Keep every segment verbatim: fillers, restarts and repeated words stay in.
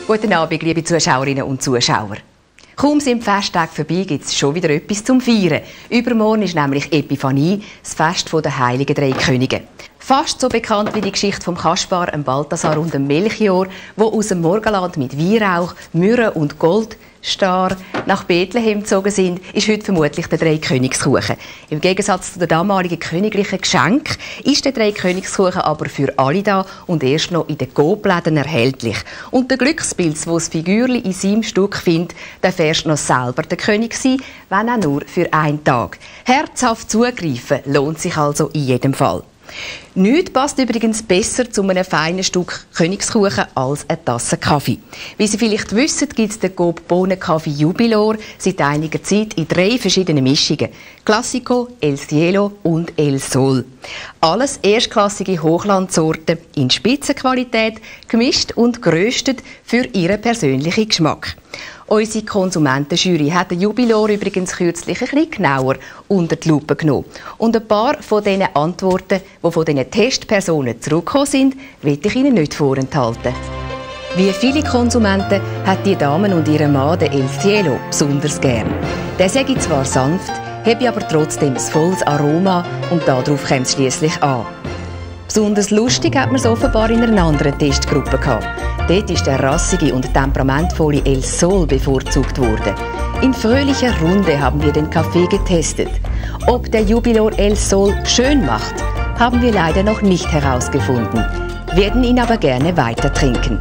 Guten Abend, liebe Zuschauerinnen und Zuschauer. Kaum sind die Festtage vorbei, gibt es schon wieder etwas zum Feiern. Übermorgen ist nämlich Epiphanie, das Fest der Heiligen Drei Könige. Fast so bekannt wie die Geschichte vom Kaspar, dem Balthasar und dem Melchior, wo aus dem Morgenland mit Weihrauch, Myrrhe und Goldstar nach Bethlehem gezogen sind, ist heute vermutlich der Dreikönigskuchen. Im Gegensatz zu den damaligen königlichen Geschenken ist der Dreikönigskuchen aber für alle da und erst noch in den Coop-Läden erhältlich. Und der Glückspilz, wo das Figürli in seinem Stück findet, darf erst noch selber der König sein, wenn auch nur für einen Tag. Herzhaft zugreifen lohnt sich also in jedem Fall. Nichts passt übrigens besser zu einem feinen Stück Königskuchen als eine Tasse Kaffee. Wie Sie vielleicht wissen, gibt es den Coop Bohnenkaffee Jubilor seit einiger Zeit in drei verschiedenen Mischungen. Classico, El Cielo und El Sol. Alles erstklassige Hochlandsorten in Spitzenqualität, gemischt und geröstet für Ihren persönlichen Geschmack. Unsere Konsumentenjury hat den Jubilor übrigens kürzlich ein bisschen genauer unter die Lupe genommen. Und ein paar von diesen Antworten, die von diesen Testpersonen zurückgekommen sind, will ich Ihnen nicht vorenthalten. Wie viele Konsumenten hat die Dame und ihr Mann den El Cielo besonders gern. Der sei zwar sanft, habe aber trotzdem ein volles Aroma und darauf kommt es schliesslich an. Besonders lustig hat man es offenbar in einer anderen Testgruppe gehabt. Dort ist der rassige und temperamentvolle El Sol bevorzugt worden. In fröhlicher Runde haben wir den Kaffee getestet. Ob der Jubilor El Sol schön macht, haben wir leider noch nicht herausgefunden, werden ihn aber gerne weiter trinken.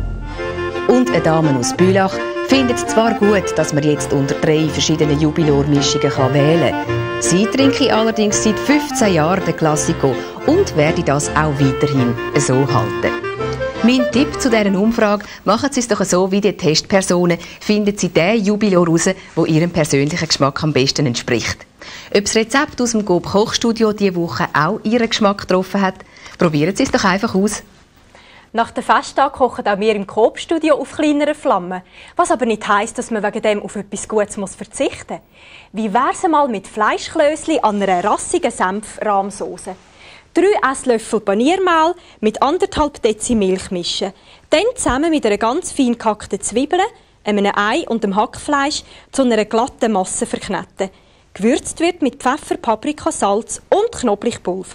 Und eine Dame aus Bülach findet es zwar gut, dass man jetzt unter drei verschiedenen Jubilor-Mischungen wählen kann. Sie trinke allerdings seit fünfzehn Jahren den Classico und werde das auch weiterhin so halten. Mein Tipp zu dieser Umfrage: machen Sie es doch so wie die Testpersonen, finden Sie den Jubilor raus, der Ihrem persönlichen Geschmack am besten entspricht. Ob das Rezept aus dem Coop Kochstudio diese Woche auch Ihren Geschmack getroffen hat, probieren Sie es doch einfach aus. Nach dem Festtag kochen auch wir im Coop-Studio auf kleineren Flammen. Was aber nicht heisst, dass man wegen dem auf etwas Gutes muss verzichten muss. Wie wäre es mal mit Fleischklößli an einer rassigen Senf-Rahmsauce? Drei Esslöffel Paniermehl mit anderthalb Dezi Milch mischen. Dann zusammen mit einer ganz fein gehackten Zwiebel, einem Ei und dem Hackfleisch zu einer glatten Masse verkneten. Gewürzt wird mit Pfeffer, Paprika, Salz und Knoblauchpulver.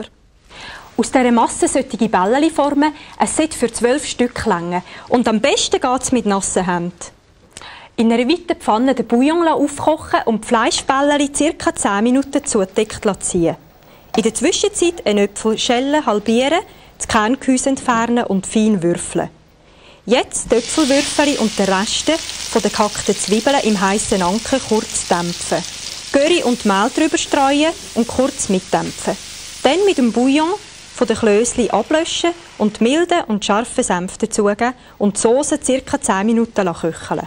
Aus dieser Masse sollte ich Bällchen formen. Es sollte für zwölf Stück reichen. Und am besten geht es mit nassen Händen. In einer weiten Pfanne den Bouillon aufkochen und die Fleischbällchen ca. zehn Minuten zugedeckt ziehen. In der Zwischenzeit einen Apfel schälen, halbieren, das Kerngehäuse entfernen und fein würfeln. Jetzt die Äpfelwürfel und den Rest von der gehackten Zwiebeln im heißen Anker kurz dämpfen. Curry und Mehl drüber streuen und kurz mitdämpfen. Dann mit dem Bouillon von den Klößchen ablöschen und milden und scharfen Senf dazugeben und die Sauce ca. zehn Minuten köcheln.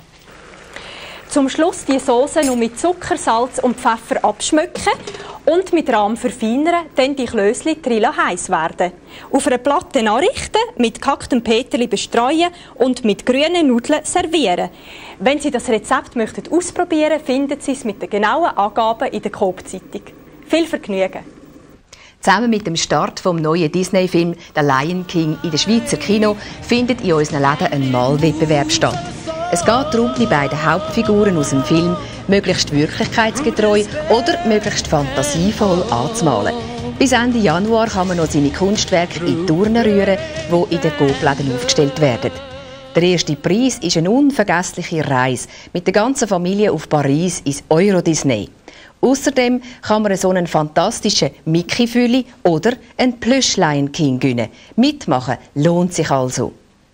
Zum Schluss die Sauce nur mit Zucker, Salz und Pfeffer abschmecken und mit Rahm verfeinern, dann die Klößchen drin heiß werden. Auf einer Platte anrichten, mit gehacktem Peterli bestreuen und mit grünen Nudeln servieren. Wenn Sie das Rezept möchten ausprobieren, finden Sie es mit den genauen Angaben in der Coop-Zeitung. Viel Vergnügen! Zusammen mit dem Start vom neuen Disney-Film «Der Lion King» in den Schweizer Kino findet in unseren Läden ein Malwettbewerb statt. Es geht darum, die beiden Hauptfiguren aus dem Film möglichst wirklichkeitsgetreu oder möglichst fantasievoll anzumalen. Bis Ende Januar kann man noch seine Kunstwerke in die Turnen rühren, die in den Coop-Läden aufgestellt werden. Der erste Preis ist eine unvergessliche Reise mit der ganzen Familie auf Paris ins Euro Disney. Außerdem kann man so einen fantastischen Mickey-Fülli oder einen Plüsch-Lion King gewinnen. Mitmachen lohnt sich also.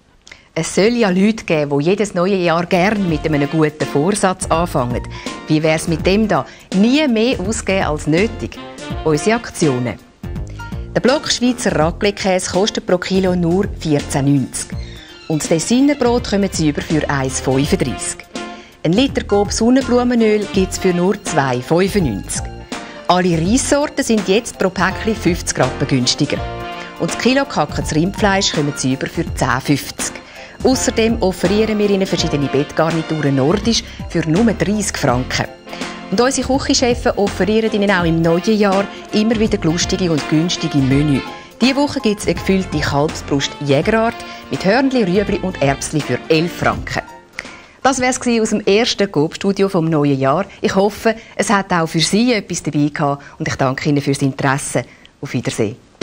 Es soll ja Leute geben, die jedes neue Jahr gerne mit einem guten Vorsatz anfangen. Wie wäre es mit dem da? Nie mehr ausgeben als nötig. Unsere Aktionen. Der Block Schweizer Raclette-Käse kostet pro Kilo nur vierzehn neunzig. Und das Designerbrot kommen Sie über für eins fünfunddreissig. Ein Liter Coop Sonnenblumenöl gibt es für nur zwei fünfundneunzig. Alle Reissorten sind jetzt pro Päckchen fünfzig Rappen günstiger. Und das Kilo gehacktes Rindfleisch kommen Sie über für zehn fünfzig. Außerdem offerieren wir Ihnen verschiedene Bettgarnituren nordisch für nur dreissig Franken. Und unsere Küchenchefs offerieren Ihnen auch im neuen Jahr immer wieder lustige und günstige Menü. Diese Woche gibt es eine gefüllte Kalbsbrust Jägerart mit Hörnli, Rüebli und Erbsli für elf Franken. Das wäre es aus dem ersten Coop-Studio vom neuen Jahr. Ich hoffe, es hat auch für Sie etwas dabei gehabt und ich danke Ihnen fürs Interesse. Auf Wiedersehen.